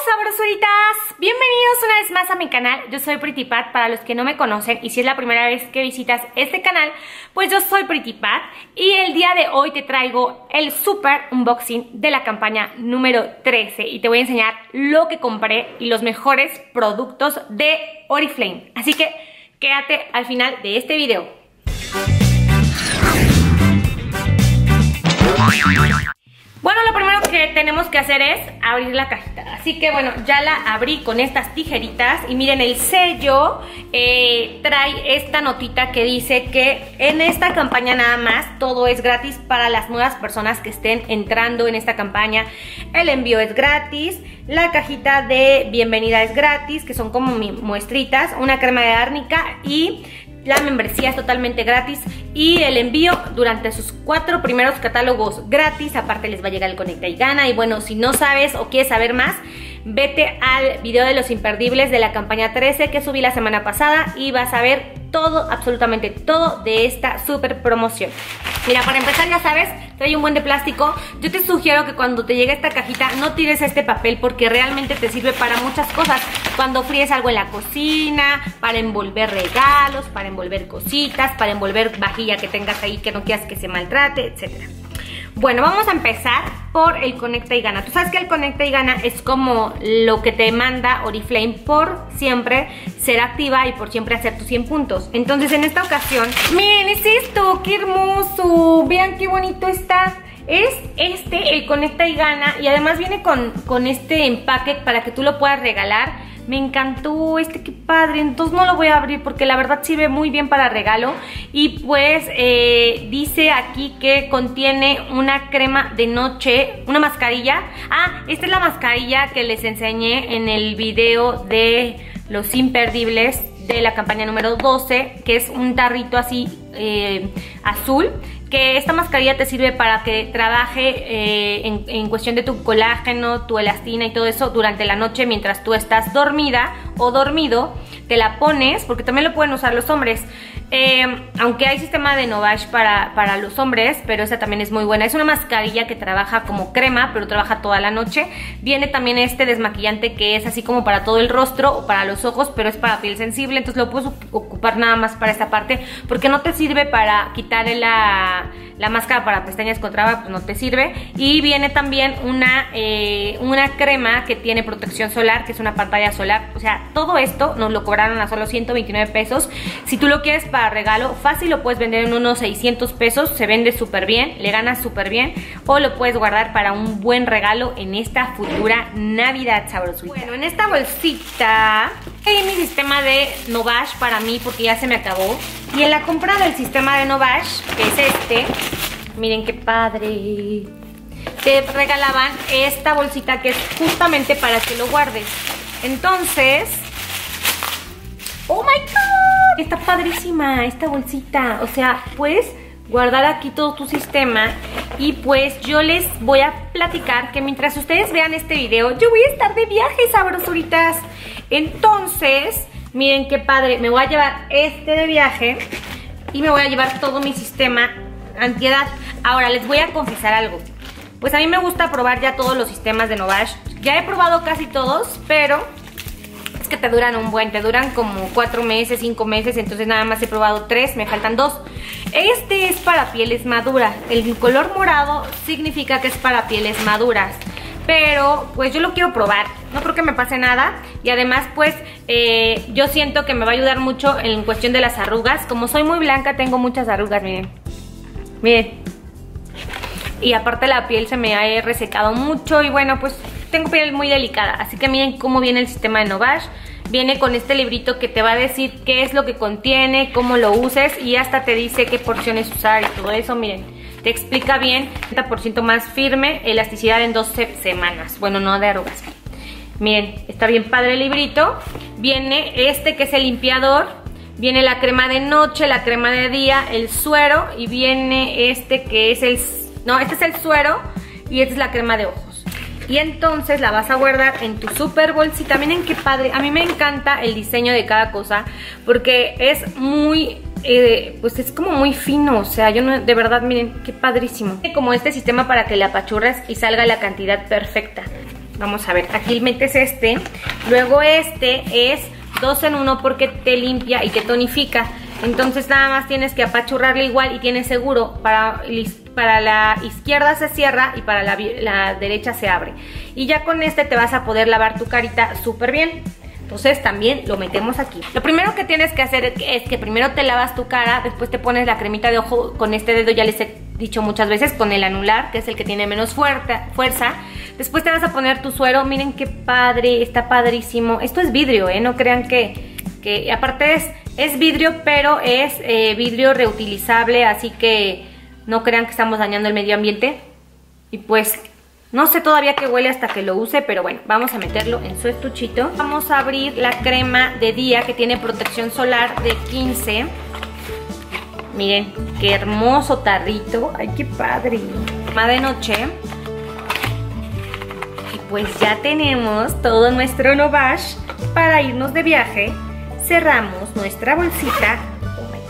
sabrosuritas, bienvenidos una vez más a mi canal. Yo soy Pretty Pat, para los que no me conocen, y si es la primera vez que visitas este canal, pues yo soy Pretty Pat. Y el día de hoy te traigo el super unboxing de la campaña número 13 y te voy a enseñar lo que compré y los mejores productos de Oriflame. Así que quédate al final de este video. Bueno, lo primero que tenemos que hacer es abrir la cajita. Así que bueno, ya la abrí con estas tijeritas. Y miren, el sello trae esta notita que dice que en esta campaña nada más todo es gratis para las nuevas personas que estén entrando en esta campaña. El envío es gratis, la cajita de bienvenida es gratis, que son como muestritas, una crema de árnica, y la membresía es totalmente gratis y el envío durante sus 4 primeros catálogos gratis. Aparte les va a llegar el Conecta y Gana. Y bueno, si no sabes o quieres saber más, vete al video de los imperdibles de la campaña 13 que subí la semana pasada y vas a ver todo, absolutamente todo de esta super promoción. Mira, para empezar, ya sabes, trae un buen de plástico. Yo te sugiero que cuando te llegue esta cajita no tires este papel, porque realmente te sirve para muchas cosas. Cuando fríes algo en la cocina, para envolver regalos, para envolver cositas, para envolver vajilla que tengas ahí que no quieras que se maltrate, etcétera. Bueno, vamos a empezar por el Conecta y Gana. Tú sabes que el Conecta y Gana es como lo que te manda Oriflame por siempre ser activa y por siempre hacer tus 100 puntos. Entonces, en esta ocasión, miren, es esto, qué hermoso. Vean qué bonito está. Es el Conecta y Gana, y además viene con este empaque para que tú lo puedas regalar. Me encantó qué padre. Entonces no lo voy a abrir porque la verdad sirve muy bien para regalo. Y pues dice aquí que contiene una crema de noche, una mascarilla. Ah, esta es la mascarilla que les enseñé en el video de los imperdibles de la campaña número 12, que es un tarrito así azul. Que esta mascarilla te sirve para que trabaje en cuestión de tu colágeno, tu elastina y todo eso durante la noche mientras tú estás dormida o dormido. Te la pones, porque también lo pueden usar los hombres. Aunque hay sistema de Novash para los hombres, pero esa también es muy buena. Es una mascarilla que trabaja como crema, pero trabaja toda la noche. Viene también este desmaquillante que es así como para todo el rostro o para los ojos, pero es para piel sensible. Entonces lo puedes ocupar nada más para esta parte, porque no te sirve para quitarle la máscara para pestañas con traba, pues no te sirve. Y viene también una crema que tiene protección solar, que es una pantalla solar. O sea, todo esto nos lo cobraron a solo 129 pesos. Si tú lo quieres para regalo, fácil lo puedes vender en unos 600 pesos. Se vende súper bien, le ganas súper bien. O lo puedes guardar para un buen regalo en esta futura Navidad sabrosita. Bueno, en esta bolsita hay mi sistema de Novash para mí, porque ya se me acabó. Y en la compra del sistema de Novash, que es miren qué padre, te regalaban esta bolsita que es justamente para que lo guardes. Entonces, ¡oh my god! Está padrísima esta bolsita. O sea, puedes guardar aquí todo tu sistema. Y pues yo les voy a platicar que mientras ustedes vean este video, yo voy a estar de viaje, sabrosuritas. Entonces, miren qué padre, me voy a llevar de viaje y me voy a llevar todo mi sistema antiedad. Ahora, les voy a confesar algo. Pues a mí me gusta probar ya todos los sistemas de Novash. Ya he probado casi todos, pero es que te duran te duran como 4 meses, 5 meses. Entonces nada más he probado 3, me faltan 2. Este es para pieles maduras. El color morado significa que es para pieles maduras. Pero pues yo lo quiero probar, no creo que me pase nada. Y además pues yo siento que me va a ayudar mucho en cuestión de las arrugas. Como soy muy blanca, tengo muchas arrugas, miren. Miren. Y aparte la piel se me ha resecado mucho. Y bueno, pues tengo piel muy delicada. Así que miren cómo viene el sistema de Novash. Viene con este librito que te va a decir qué es lo que contiene, cómo lo uses, y hasta te dice qué porciones usar y todo eso. Miren, te explica bien. 30% más firme, elasticidad en 12 semanas. Bueno, no de arrugas. Miren, está bien padre el librito. Viene que es el limpiador. Viene la crema de noche, la crema de día, el suero. Y viene que es este es el suero y esta es la crema de ojos. Y entonces la vas a guardar en tu super bolsita. Miren qué padre. A mí me encanta el diseño de cada cosa, porque es muy pues es como muy fino. O sea, de verdad, miren qué padrísimo. Como este sistema para que la apachurres y salga la cantidad perfecta. Vamos a ver, aquí metes este, luego este es 2 en 1 porque te limpia y te tonifica. Entonces nada más tienes que apachurrarle igual y tienes seguro, para la izquierda se cierra y para la derecha se abre. Y ya con este te vas a poder lavar tu carita súper bien. Entonces también lo metemos aquí. Lo primero que tienes que hacer es que primero te lavas tu cara, después te pones la cremita de ojo con este dedo, ya les he dicho muchas veces, con el anular, que es el que tiene menos fuerza. Después te vas a poner tu suero. Miren qué padre, está padrísimo. Esto es vidrio, no crean que aparte es vidrio, pero es vidrio reutilizable, así que no crean que estamos dañando el medio ambiente. Y pues no sé todavía qué huele hasta que lo use, pero bueno, vamos a meterlo en su estuchito. Vamos a abrir la crema de día que tiene protección solar de 15. Miren, qué hermoso tarrito. Ay, qué padre. Crema de noche. Y pues ya tenemos todo nuestro Novash para irnos de viaje. Cerramos nuestra bolsita. Oh my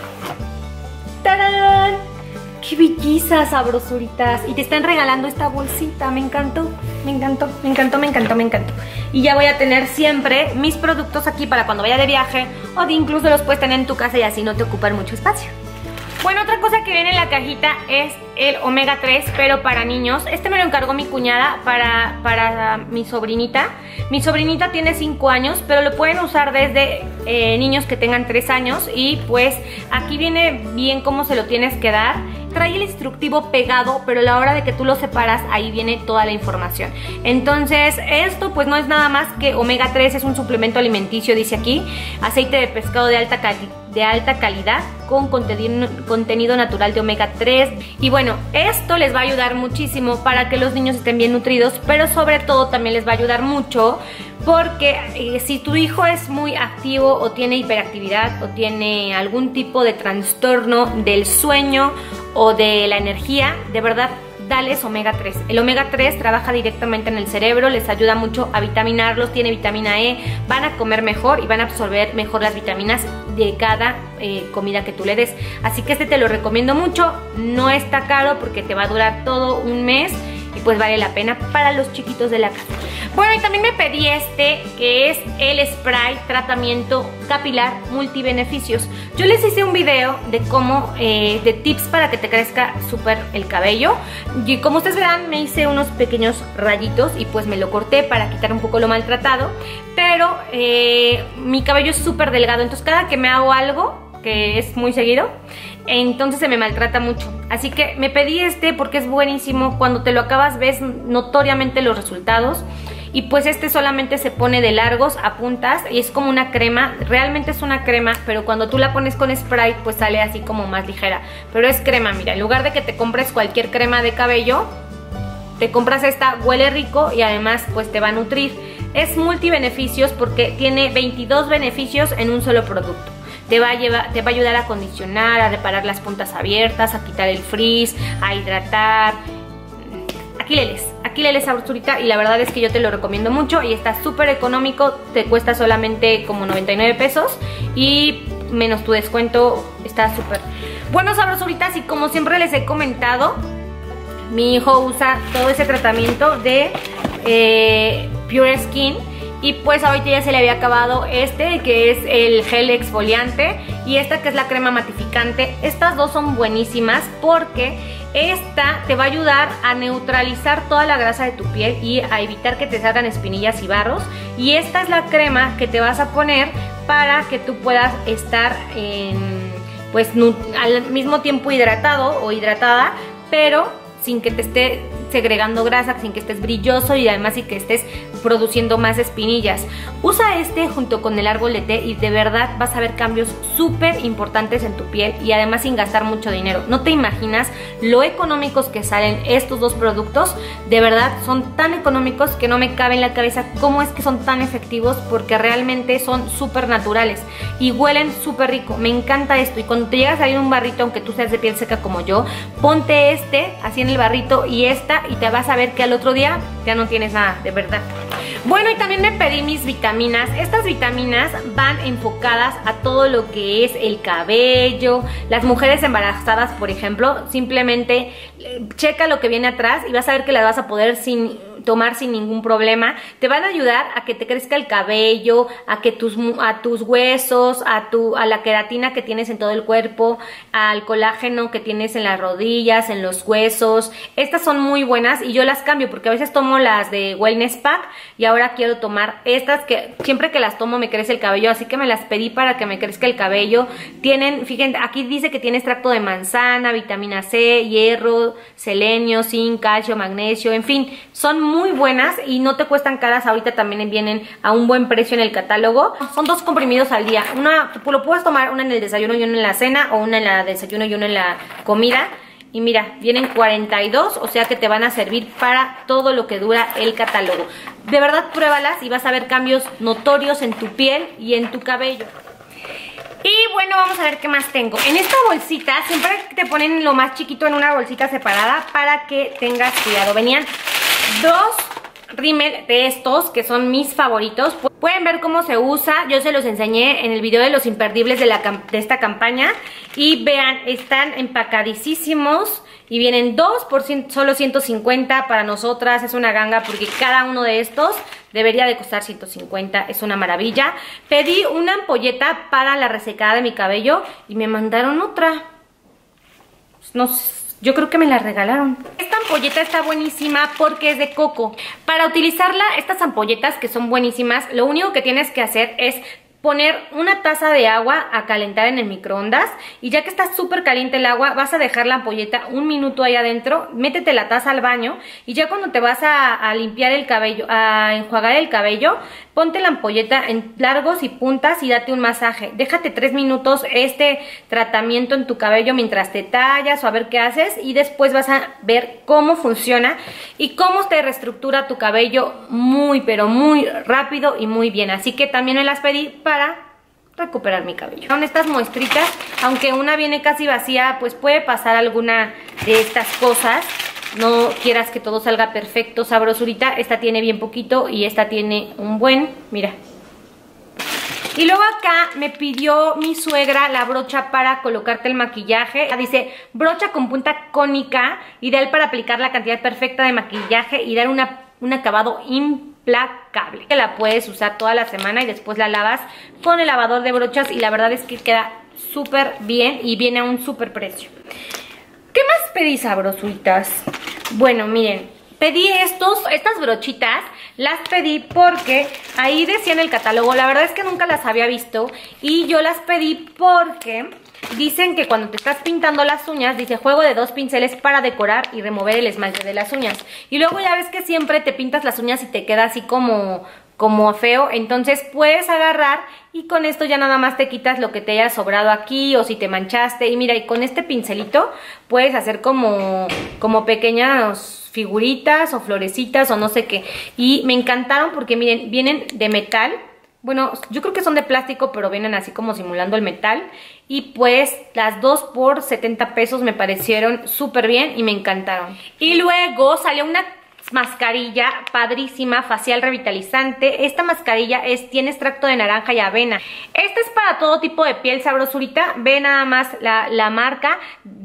God. ¡Tarán! ¡Qué belleza, sabrosuritas! Y te están regalando esta bolsita. Me encantó, me encantó, me encantó, me encantó, me encantó. Y ya voy a tener siempre mis productos aquí para cuando vaya de viaje, o incluso los puedes tener en tu casa y así no te ocupan mucho espacio. Bueno, otra cosa que viene en la cajita es el omega 3, pero para niños. Este me lo encargó mi cuñada para mi sobrinita. Mi sobrinita tiene 5 años, pero lo pueden usar desde niños que tengan 3 años. Y pues aquí viene bien cómo se lo tienes que dar. Trae el instructivo pegado, pero a la hora de que tú lo separas, ahí viene toda la información. Entonces, esto pues no es nada más que omega 3, es un suplemento alimenticio, dice aquí. Aceite de pescado de alta calidad con contenido natural de omega 3. Y bueno, esto les va a ayudar muchísimo para que los niños estén bien nutridos, pero sobre todo también les va a ayudar mucho porque si tu hijo es muy activo o tiene hiperactividad o tiene algún tipo de trastorno del sueño o de la energía, de verdad, dales omega 3. El omega 3 trabaja directamente en el cerebro, les ayuda mucho a vitaminarlos, tiene vitamina E, van a comer mejor y van a absorber mejor las vitaminas de cada comida que tú le des. Así que este te lo recomiendo mucho, no está caro porque te va a durar todo un mes y pues vale la pena para los chiquitos de la casa. Bueno, y también me pedí este, que es el spray tratamiento capilar multibeneficios. Yo les hice un video de cómo, de tips para que te crezca súper el cabello. Y como ustedes verán, me hice unos pequeños rayitos y pues me lo corté para quitar un poco lo maltratado. Pero mi cabello es súper delgado, entonces cada que me hago algo, que es muy seguido, entonces se me maltrata mucho. Así que me pedí este porque es buenísimo. Cuando te lo acabas ves notoriamente los resultados. Y pues este solamente se pone de largos a puntas y es como una crema. Realmente es una crema, pero cuando tú la pones con spray pues sale así como más ligera. Pero es crema, mira, en lugar de que te compres cualquier crema de cabello, te compras esta, huele rico y además pues te va a nutrir. Es multibeneficios porque tiene 22 beneficios en un solo producto. Te va a ayudar a acondicionar, a reparar las puntas abiertas, a quitar el frizz, a hidratar. Aquí leles sabrosurita y la verdad es que yo te lo recomiendo mucho y está súper económico, te cuesta solamente como 99 pesos y menos tu descuento, está súper. Bueno, sabrosuritas, y como siempre les he comentado, mi hijo usa todo ese tratamiento de Pure Skin. Y pues ahorita ya se le había acabado este, que es el gel exfoliante, y esta que es la crema matificante. Estas dos son buenísimas porque esta te va a ayudar a neutralizar toda la grasa de tu piel y a evitar que te salgan espinillas y barros. Y esta es la crema que te vas a poner para que tú puedas estar pues al mismo tiempo hidratado o hidratada, pero sin que te esté segregando grasa, sin que estés brilloso y además sin que estés produciendo más espinillas. Usa este junto con el árbol de té y de verdad vas a ver cambios súper importantes en tu piel y además sin gastar mucho dinero. No te imaginas lo económicos que salen estos dos productos. De verdad son tan económicos que no me cabe en la cabeza cómo es que son tan efectivos, porque realmente son súper naturales y huelen súper rico. Me encanta esto, y cuando te llega a salir un barrito, aunque tú seas de piel seca como yo, ponte este así en el barrito y esta, y te vas a ver que al otro día ya no tienes nada, de verdad. Bueno, y también me pedí mis vitaminas. Estas vitaminas van enfocadas a todo lo que es el cabello. Las mujeres embarazadas, por ejemplo, simplemente checa lo que viene atrás y vas a ver que las vas a poder tomar sin ningún problema. Te van a ayudar a que te crezca el cabello, a tus huesos, a la queratina que tienes en todo el cuerpo, al colágeno que tienes en las rodillas, en los huesos. Estas son muy buenas y yo las cambio porque a veces tomo las de Wellness Pack y ahora quiero tomar estas que siempre que las tomo me crece el cabello, así que me las pedí para que me crezca el cabello. Tienen, fíjense, aquí dice que tiene extracto de manzana, vitamina C, hierro, selenio, zinc, calcio, magnesio, en fin, son muy buenas y no te cuestan caras. Ahorita también vienen a un buen precio en el catálogo. Son 2 comprimidos al día, lo puedes tomar una en el desayuno y una en la cena, o una en la desayuno y una en la comida. Y mira, vienen 42, o sea que te van a servir para todo lo que dura el catálogo. De verdad, pruébalas y vas a ver cambios notorios en tu piel y en tu cabello. Y bueno, vamos a ver qué más tengo. En esta bolsita, siempre te ponen lo más chiquito en una bolsita separada para que tengas cuidado. Venían 2 rímel de estos, que son mis favoritos. Pueden ver cómo se usa, yo se los enseñé en el video de los imperdibles de esta campaña. Y vean, están empacadísimos y vienen 2 por solo 150 para nosotras. Es una ganga porque cada uno de estos debería de costar 150, es una maravilla. Pedí una ampolleta para la resecada de mi cabello y me mandaron otra. No sé. Yo creo que me la regalaron. Esta ampolleta está buenísima porque es de coco. Para utilizarla, estas ampolletas que son buenísimas, lo único que tienes que hacer es poner una taza de agua a calentar en el microondas y ya que está súper caliente el agua, vas a dejar la ampolleta 1 minuto ahí adentro, métete la taza al baño y ya cuando te vas a limpiar el cabello, a enjuagar el cabello, ponte la ampolleta en largos y puntas y date un masaje. Déjate 3 minutos este tratamiento en tu cabello mientras te tallas o a ver qué haces y después vas a ver cómo funciona y cómo te reestructura tu cabello muy pero muy rápido y muy bien. Así que también me las pedí para recuperar mi cabello. Son estas muestritas, aunque una viene casi vacía, pues puede pasar alguna de estas cosas. No quieras que todo salga perfecto, sabrosurita. Esta tiene bien poquito y esta tiene un buen, mira. Y luego acá me pidió mi suegra la brocha para colocarte el maquillaje. Dice, brocha con punta cónica, ideal para aplicar la cantidad perfecta de maquillaje y dar un acabado implacable. La puedes usar toda la semana y después la lavas con el lavador de brochas y la verdad es que queda súper bien y viene a un súper precio. ¿Qué más pedí, sabrosuritas? Bueno, miren, pedí estas brochitas, las pedí porque ahí decía en el catálogo, la verdad es que nunca las había visto y yo las pedí porque dicen que cuando te estás pintando las uñas, dice juego de 2 pinceles para decorar y remover el esmalte de las uñas. Y luego ya ves que siempre te pintas las uñas y te queda así como feo, entonces puedes agarrar y con esto ya nada más te quitas lo que te haya sobrado aquí o si te manchaste y mira, y con este pincelito puedes hacer como pequeñas figuritas o florecitas o no sé qué. Y me encantaron porque miren, vienen de metal. Bueno, yo creo que son de plástico, pero vienen así como simulando el metal. Y pues las 2 por 70 pesos me parecieron súper bien y me encantaron. Y luego salió una mascarilla padrísima, facial revitalizante. Esta mascarilla tiene extracto de naranja y avena. Esta es para todo tipo de piel, sabrosurita. Ve nada más la marca,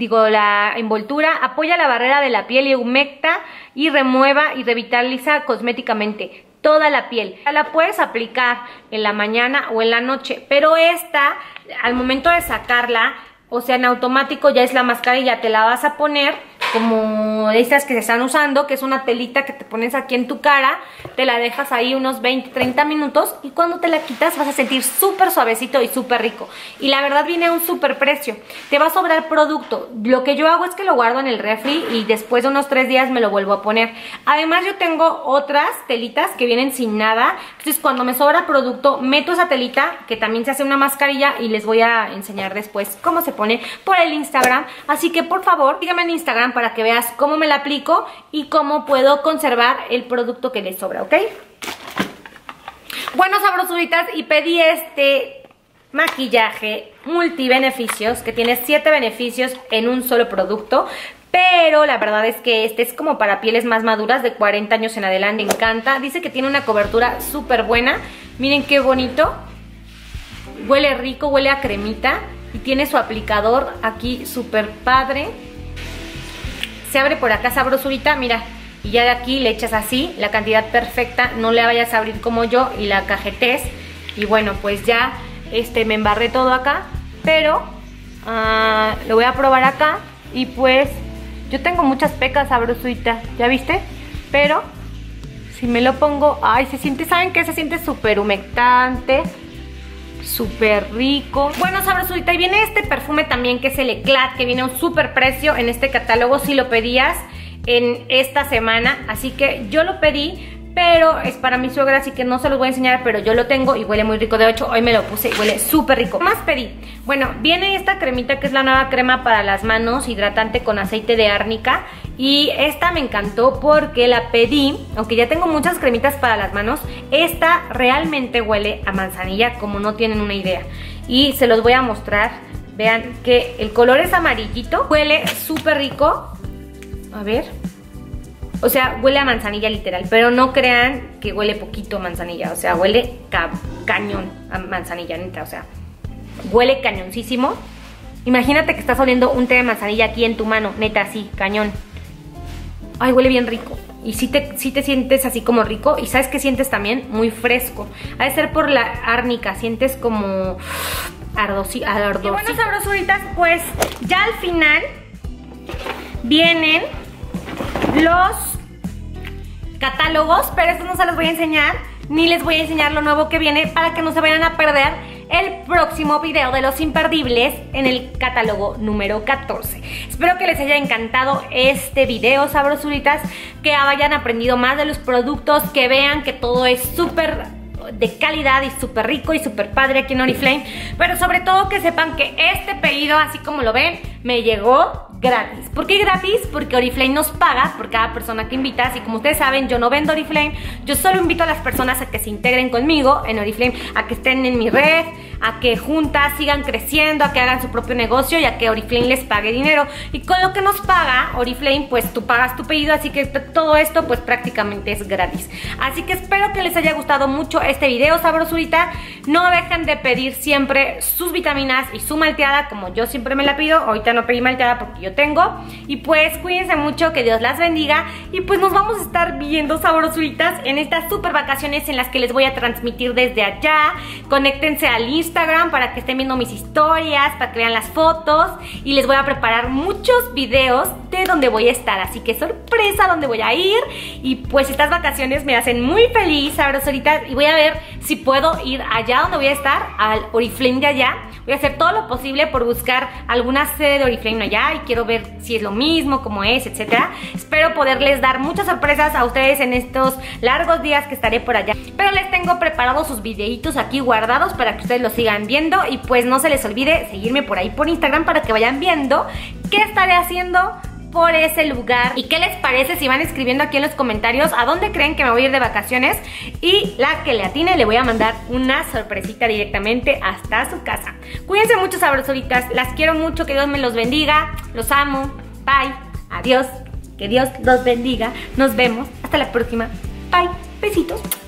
la envoltura. Apoya la barrera de la piel y humecta y remueva y revitaliza cosméticamente toda la piel. La puedes aplicar en la mañana o en la noche, pero esta, al momento de sacarla, o sea, en automático ya es la mascarilla, te la vas a poner como estas que se están usando, que es una telita que te pones aquí en tu cara, te la dejas ahí unos 20-30 minutos y cuando te la quitas vas a sentir súper suavecito y súper rico. Y la verdad viene a un súper precio. Te va a sobrar producto. Lo que yo hago es que lo guardo en el refri y después de unos 3 días me lo vuelvo a poner. Además yo tengo otras telitas que vienen sin nada, entonces cuando me sobra producto meto esa telita que también se hace una mascarilla y les voy a enseñar después cómo se pone por el Instagram. Así que por favor síganme en Instagram para que veas cómo me la aplico y cómo puedo conservar el producto que les sobra, ¿ok? Bueno, sabrosuritas, y pedí este maquillaje multibeneficios que tiene 7 beneficios en un solo producto. Pero la verdad es que este es como para pieles más maduras de 40 años en adelante. Me encanta, dice que tiene una cobertura súper buena. Miren qué bonito. Huele rico, huele a cremita. Y tiene su aplicador aquí súper padre. Se abre por acá, sabrosurita, mira, y ya de aquí le echas así, la cantidad perfecta, no le vayas a abrir como yo y la cajetes. Y bueno, pues ya me embarré todo acá, pero lo voy a probar acá. Y pues yo tengo muchas pecas, Sabrosuritas, ¿ya viste? Pero si me lo pongo, ay, se siente, ¿saben qué? Se siente súper humectante, súper rico. Bueno, Sabrosuritas, y viene este perfume también que es el Eclat, que viene a un súper precio en este catálogo si lo pedías en esta semana. Así que yo lo pedí, pero es para mi suegra, así que no se los voy a enseñar, pero yo lo tengo y huele muy rico. De hecho, hoy me lo puse y huele súper rico. ¿Qué más pedí? Bueno, viene esta cremita que es la nueva crema para las manos, hidratante con aceite de árnica. Y esta me encantó porque la pedí, aunque ya tengo muchas cremitas para las manos, esta realmente huele a manzanilla como no tienen una idea. Y se los voy a mostrar. Vean que el color es amarillito, huele súper rico. A ver... O sea, huele a manzanilla literal, pero no crean que huele poquito a manzanilla. O sea, huele cañón a manzanilla, neta. O sea, huele cañoncísimo. Imagínate que estás oliendo un té de manzanilla aquí en tu mano, neta, así, cañón. Ay, huele bien rico. Y sí te sientes así como rico. Y ¿sabes qué sientes también? Muy fresco. Ha de ser por la árnica, sientes como ardosito. Y bueno, Sabrosuritas, pues ya al final vienen los catálogos, pero estos no se los voy a enseñar, ni les voy a enseñar lo nuevo que viene para que no se vayan a perder el próximo video de los imperdibles en el catálogo número 14. Espero que les haya encantado este video, Sabrosuritas, que hayan aprendido más de los productos, que vean que todo es súper de calidad y súper rico y súper padre aquí en Oriflame, pero sobre todo que sepan que este pedido, así como lo ven, me llegó gratis. ¿Por qué gratis? Porque Oriflame nos paga por cada persona que invitas. Y como ustedes saben, yo no vendo Oriflame, yo solo invito a las personas a que se integren conmigo en Oriflame, a que estén en mi red, a que juntas sigan creciendo, a que hagan su propio negocio y a que Oriflame les pague dinero. Y con lo que nos paga Oriflame, pues tú pagas tu pedido, así que todo esto pues prácticamente es gratis. Así que espero que les haya gustado mucho este video, Sabrosuritas. No dejen de pedir siempre sus vitaminas y su malteada, como yo siempre me la pido. Ahorita no pedí malteada porque yo tengo. Y pues cuídense mucho, que Dios las bendiga. Y pues nos vamos a estar viendo, Sabrosuritas, en estas super vacaciones en las que les voy a transmitir desde allá. Conéctense al Instagram para que estén viendo mis historias, para que vean las fotos. Y les voy a preparar muchos videos de donde voy a estar. Así que sorpresa donde voy a ir. Y pues estas vacaciones me hacen muy feliz, Sabrosuritas. Y voy a ver si puedo ir allá donde voy a estar, al Oriflame de allá. Voy a hacer todo lo posible por buscar alguna sede de Oriflame allá y quiero ver si es lo mismo, cómo es, etcétera. Espero poderles dar muchas sorpresas a ustedes en estos largos días que estaré por allá. Pero les tengo preparados sus videitos aquí guardados para que ustedes los sigan viendo. Y pues no se les olvide seguirme por ahí por Instagram para que vayan viendo qué estaré haciendo por ese lugar. ¿Y qué les parece si van escribiendo aquí en los comentarios a dónde creen que me voy a ir de vacaciones? Y la que le atine le voy a mandar una sorpresita directamente hasta su casa. Cuídense mucho, Sabrosuritas, las quiero mucho, que Dios me los bendiga, los amo, bye, adiós, que Dios los bendiga, nos vemos, hasta la próxima, bye, besitos.